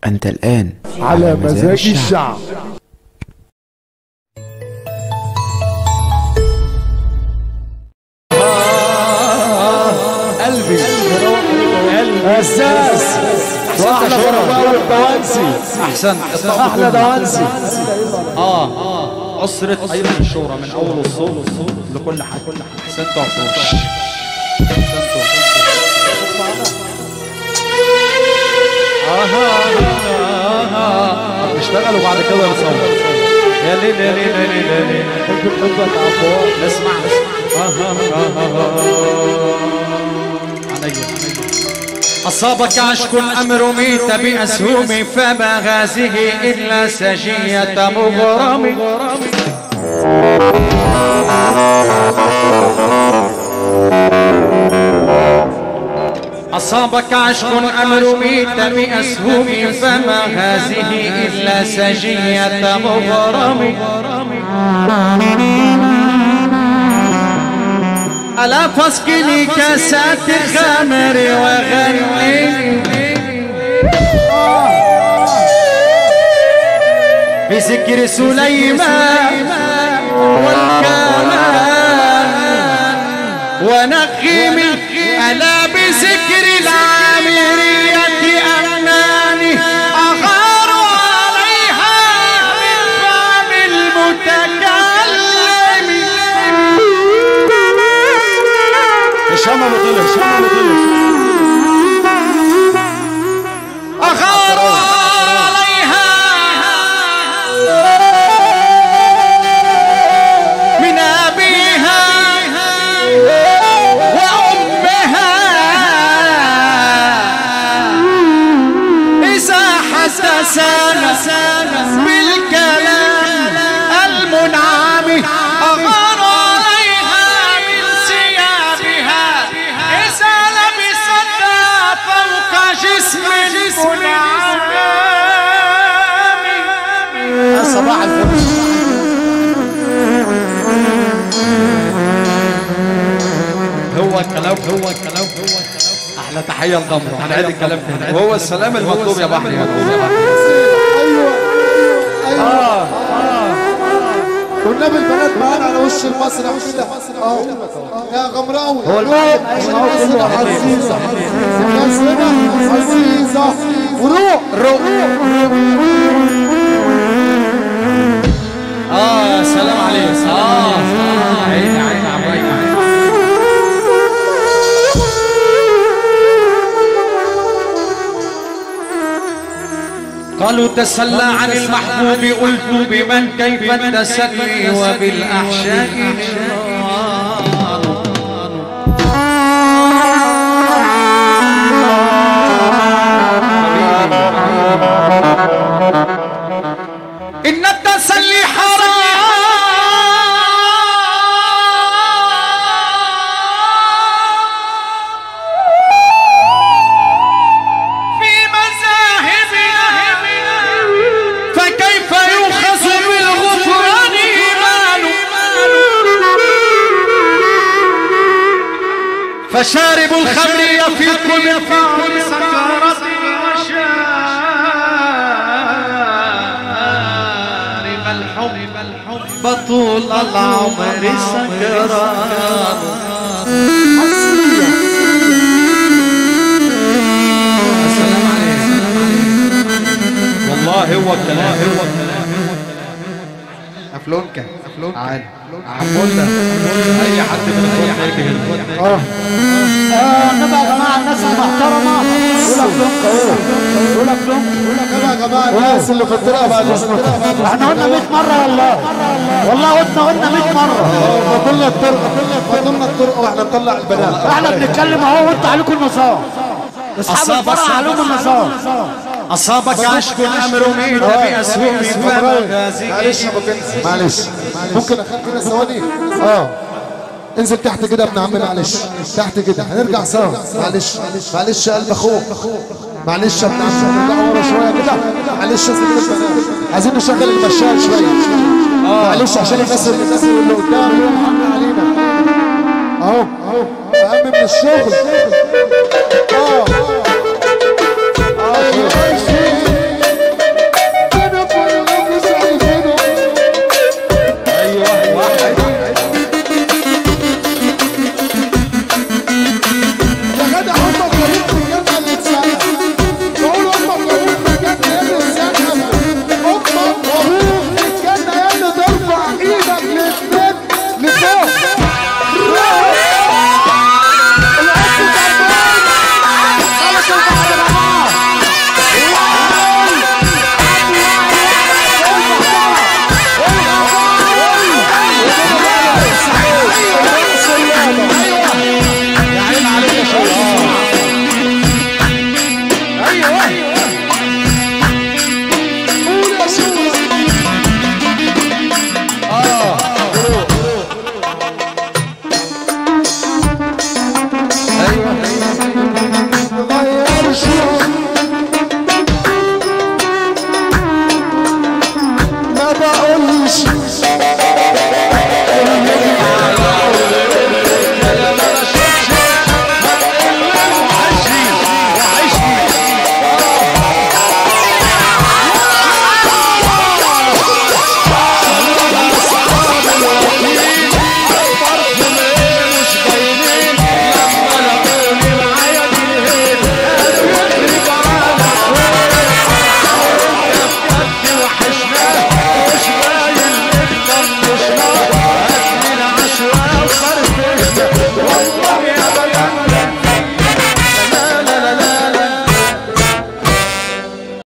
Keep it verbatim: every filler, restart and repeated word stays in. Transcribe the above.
أنت الآن على مزاج الشعب. قلبي اساس واحلى غرباوي الدوانسي. احسن احلى دوانسي. اه اه اسره ايضا الشهره من اول الصوت لكل حاجه. احسنتوا احسنتوا اها بيشتغل وبعد كده يصور. يا ليل يا ليل يا ليل يا ليل حب حبك عفوا. اسمع أصابك عشق أم رميت بأسهم فما هذه إلا سجية مغرم. أصابك عشق أم رميت بأسهم فما هذه إلا سجية مغرم. ألا فاسقني كاسات الخمر وغني بذكر سليمان والكمان ونغم. ألا بذكر العامرية أناني أغار عليها من فم المتكلم. هشام ابو طلع هشام ابو طلع أغار عليها من أبيها وأمها إذا حدثنا بالكلام المنعم. أغار عليها من ثيابها إذا لبستها فوق جسم المنعم. صباح الفل. هو الكلام هو الكلام هو الكلام. احلى تحيه لضمره. هنعيد الكلام تاني. وهو السلام المطلوب يا بحر. ايوه ايوه اه اه والنبي البنات معانا على وش المسرح كده اه يا غمراوي. هو الناس هنا عزيزه الناس هنا عزيزه وروح روح. اه سلام عليك. اه عيني عيني عباية. قالوا تسلى عن المحبوب قلت بمن كيف التسلي وبالأحشاء إن التسلي حرام في مذاهبنا فكيف يؤخذ بالغفران إيمان. فشارب الخمر يفيق من فم سكرة طول العمر سكران. السلام عليكم. والله هو الكلام هو الكلام. افلونكا افلونكا عادي عمولنا اي حد من اخواتنا يجي هنا. اه اه نبقى يا جماعه الناس المحترمه. قول افلونكا قول افلونكا يا جماعه الناس اللي في الطريقه بعد اذنكم. احنا قلنا مية مره والله والله قلنا قلنا مية مره. فضلنا الطرقه فضلنا الطرقه واحنا نطلع البنات. احنا بنتكلم اهو وانتوا عليكم النظام. اصحاب الفرح عليهم النظام. أصابك عشق أم رميت بأسهم فما معلش معلش ممكن اخاف كده ثواني. اه انزل تحت كده يا ابن عمي. معلش تحت كده هنرجع سوا. معلش معلش يا قلب اخوك. معلش يا ابن عمي نرجع ورا شويه كده. معلش عايزين نشغل المشاهد شويه. معلش عشان الناس الناس اللي قدام يوم علينا اهو اهو اهم من الشغل. اه